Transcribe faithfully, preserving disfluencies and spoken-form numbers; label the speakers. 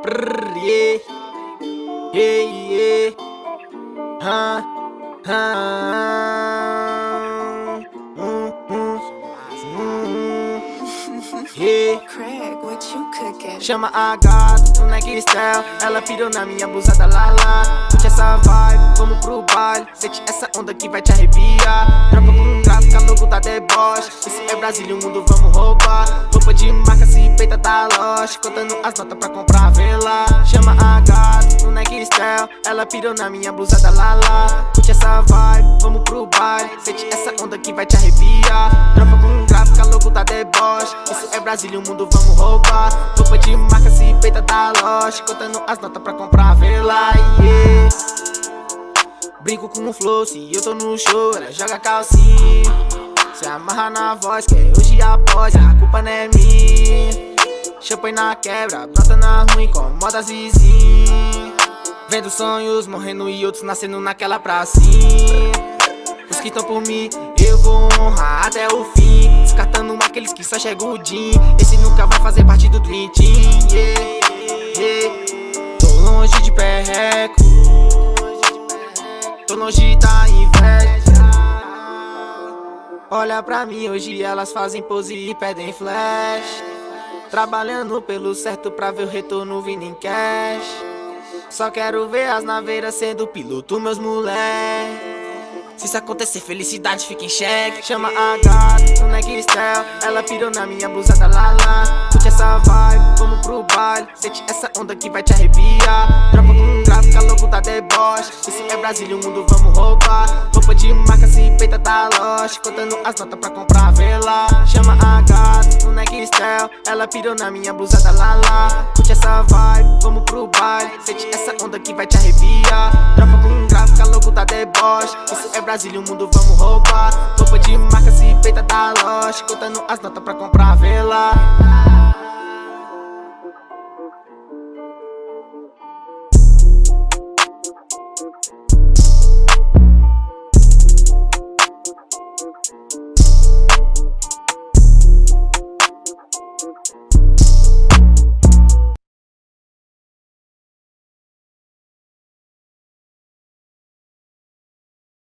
Speaker 1: Brrr, yeah, yeah, yeah, huh, huh, mm, mm, mm, yeah.
Speaker 2: Craig, what you cooking?
Speaker 1: Chama a gata no neck style, ela pirou na minha blusa da Lala. Curte essa vibe, vamos pro baile, sente essa onda que vai te arrepiar. Dropa com gráfica, logo da deboche, isso é Brasil e o mundo vamos roubar. Roupa de marca, se peita da loja, contando as notas pra comprar vela. Chama a gata no neck style, ela pirou na minha blusa da Lala. Curte essa vibe, vamos pro baile, sente essa onda que vai te arrepiar. Dropa com gráfica, logo da deboche, isso é Brasil e o mundo vamos roubar. Roupa de marca, se peita da loja, contando as notas pra comprar vela, yeah. Brinco com o flow, se eu tô no show, ela joga calcinha. Se amarra na voz, que hoje após, a culpa não é minha. Champanhe na quebra, brota na ruim, incomoda as vizinhas. Vendo sonhos morrendo e outros nascendo naquela pracinha. Os que estão por mim, eu vou honrar até o fim. Descartando aqueles que só chegam o din. Esse nunca vai fazer parte do Dream Team, yeah, yeah. Tô longe de perreco, tô longe da inveja. Olha pra mim, hoje elas fazem pose e pedem flash. Trabalhando pelo certo pra ver o retorno vindo em cash. Só quero ver as naveiras sendo piloto, meus moleque. Se isso acontecer, felicidade fica em xeque. Chama a gata no neck style, ela pirou na minha blusa da Lala. Curte essa vibe, vamos pro baile, sente essa onda que vai te arrepiar. Dropa com gráfica, logo da deboche, isso é Brasil e o mundo vamos roubar. Roupa de marca, se peita da loja, contando as notas pra comprar vela. Chama a gata no neck style, ela pirou na minha blusa da Lala. Curte essa vibe, vamos pro baile, sente essa onda que vai te arrepiar. Dropa com gráfica, logo da deboche, isso é Brasil e o mundo vamos roubar. Roupa de marca, se peita da loja, contando as notas pra comprar vela.